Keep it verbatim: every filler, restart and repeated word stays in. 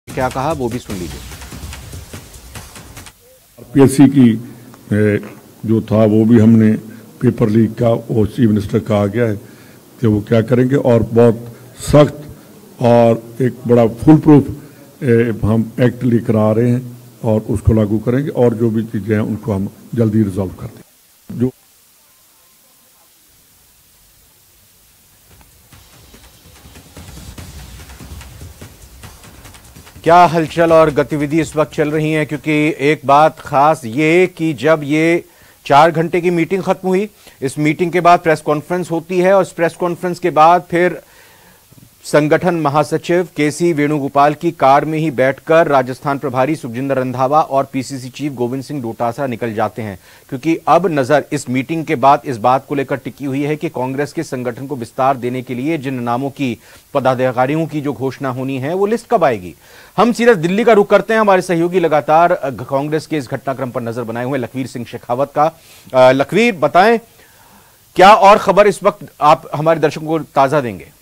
क्या कहा वो भी सुन लीजिए। आरपीएससी की जो था वो भी हमने पेपर लीक का वो चीफ मिनिस्टर कहा गया है कि वो क्या करेंगे और बहुत सख्त और एक बड़ा फुल प्रूफ हम एक्ट लेकर आ रहे हैं और उसको लागू करेंगे और जो भी चीजें हैं उनको हम जल्दी रिजॉल्व कर देंगे। जो क्या हलचल और गतिविधि इस वक्त चल रही है, क्योंकि एक बात खास ये कि जब ये चार घंटे की मीटिंग खत्म हुई, इस मीटिंग के बाद प्रेस कॉन्फ्रेंस होती है और इस प्रेस कॉन्फ्रेंस के बाद फिर संगठन महासचिव केसी वेणुगोपाल की कार में ही बैठकर राजस्थान प्रभारी सुखजिंदर रंधावा और पीसीसी चीफ गोविंद सिंह डोटासरा निकल जाते हैं, क्योंकि अब नजर इस मीटिंग के बाद इस बात को लेकर टिकी हुई है कि कांग्रेस के संगठन को विस्तार देने के लिए जिन नामों की पदाधिकारियों की जो घोषणा होनी है वो लिस्ट कब आएगी। हम सीधे दिल्ली का रुख करते हैं। हमारे सहयोगी लगातार कांग्रेस के इस घटनाक्रम पर नजर बनाए हुए लखवीर सिंह शेखावत का। लखवीर, बताएं क्या और खबर इस वक्त आप हमारे दर्शकों को ताजा देंगे।